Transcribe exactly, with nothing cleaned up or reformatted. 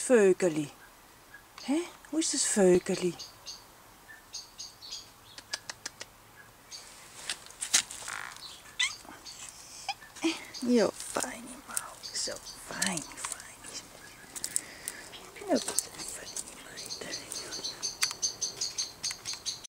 vogelie? Hè? Hoe is dat vogelie? Jo, fijn, zo fijn, fijn. Look.